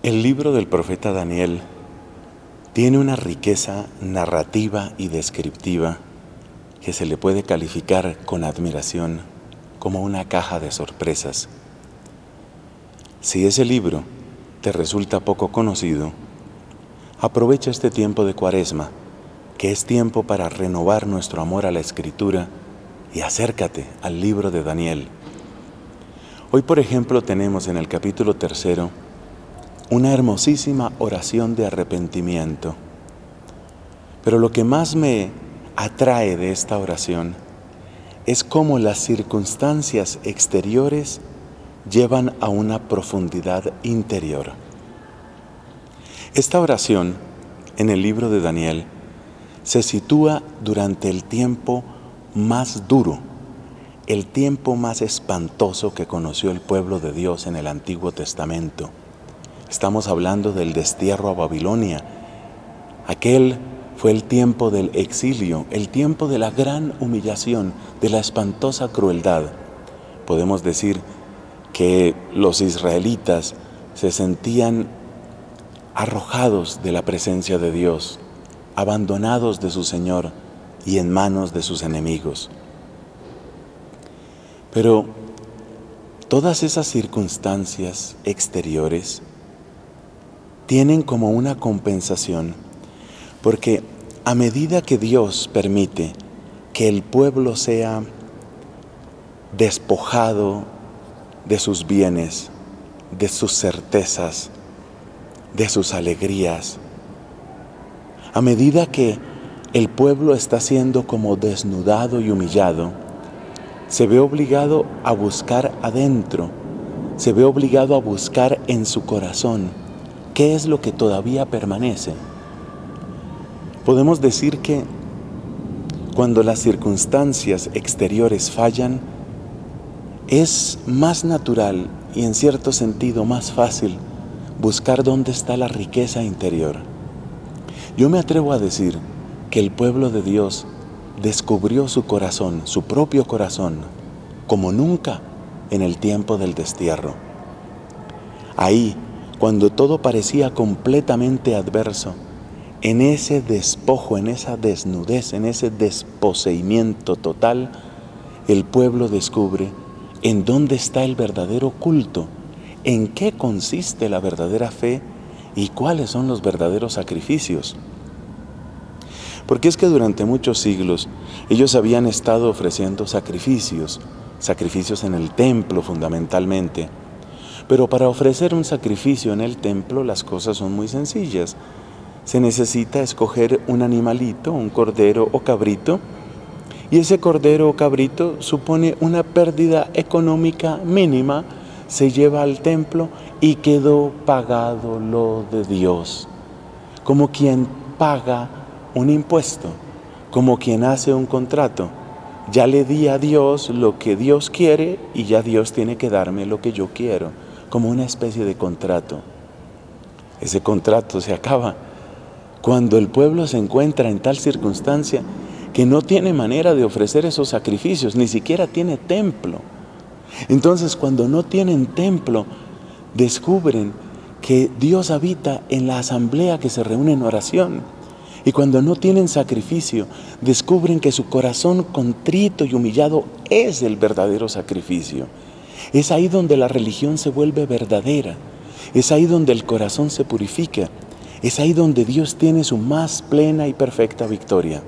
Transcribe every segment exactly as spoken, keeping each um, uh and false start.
El libro del profeta Daniel tiene una riqueza narrativa y descriptiva que se le puede calificar con admiración como una caja de sorpresas. Si ese libro te resulta poco conocido, aprovecha este tiempo de Cuaresma, que es tiempo para renovar nuestro amor a la Escritura, y acércate al libro de Daniel. Hoy, por ejemplo, tenemos en el capítulo tercero una hermosísima oración de arrepentimiento. Pero lo que más me atrae de esta oración es cómo las circunstancias exteriores llevan a una profundidad interior. Esta oración en el libro de Daniel se sitúa durante el tiempo más duro, el tiempo más espantoso que conoció el pueblo de Dios en el Antiguo Testamento. Estamos hablando del destierro a Babilonia. Aquel fue el tiempo del exilio, el tiempo de la gran humillación, de la espantosa crueldad. Podemos decir que los israelitas se sentían arrojados de la presencia de Dios, abandonados de su Señor y en manos de sus enemigos. Pero todas esas circunstancias exteriores tienen como una compensación, porque a medida que Dios permite que el pueblo sea despojado de sus bienes, de sus certezas, de sus alegrías, a medida que el pueblo está siendo como desnudado y humillado, se ve obligado a buscar adentro, se ve obligado a buscar en su corazón qué es lo que todavía permanece. Podemos decir que cuando las circunstancias exteriores fallan, es más natural y en cierto sentido más fácil buscar dónde está la riqueza interior. Yo me atrevo a decir que el pueblo de Dios descubrió su corazón, su propio corazón, como nunca en el tiempo del destierro. Ahí, cuando todo parecía completamente adverso, en ese despojo, en esa desnudez, en ese desposeimiento total, el pueblo descubre en dónde está el verdadero culto, en qué consiste la verdadera fe y cuáles son los verdaderos sacrificios. Porque es que durante muchos siglos ellos habían estado ofreciendo sacrificios, sacrificios en el templo fundamentalmente. Pero para ofrecer un sacrificio en el templo las cosas son muy sencillas. Se necesita escoger un animalito, un cordero o cabrito, y ese cordero o cabrito supone una pérdida económica mínima, se lleva al templo y quedó pagado lo de Dios. Como quien paga un impuesto, como quien hace un contrato. Ya le di a Dios lo que Dios quiere y ya Dios tiene que darme lo que yo quiero, como una especie de contrato. Ese contrato se acaba cuando el pueblo se encuentra en tal circunstancia que no tiene manera de ofrecer esos sacrificios, ni siquiera tiene templo. Entonces, cuando no tienen templo, descubren que Dios habita en la asamblea que se reúne en oración. Y cuando no tienen sacrificio, descubren que su corazón contrito y humillado es el verdadero sacrificio. Es ahí donde la religión se vuelve verdadera. Es ahí donde el corazón se purifica. Es ahí donde Dios tiene su más plena y perfecta victoria.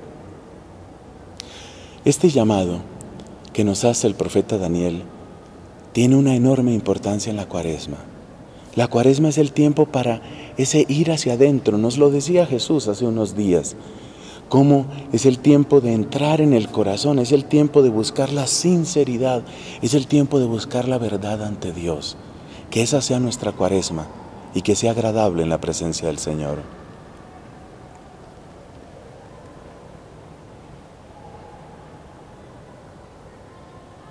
Este llamado que nos hace el profeta Daniel tiene una enorme importancia en la Cuaresma. La Cuaresma es el tiempo para ese ir hacia adentro. Nos lo decía Jesús hace unos días. Cómo es el tiempo de entrar en el corazón, es el tiempo de buscar la sinceridad, es el tiempo de buscar la verdad ante Dios. Que esa sea nuestra Cuaresma y que sea agradable en la presencia del Señor.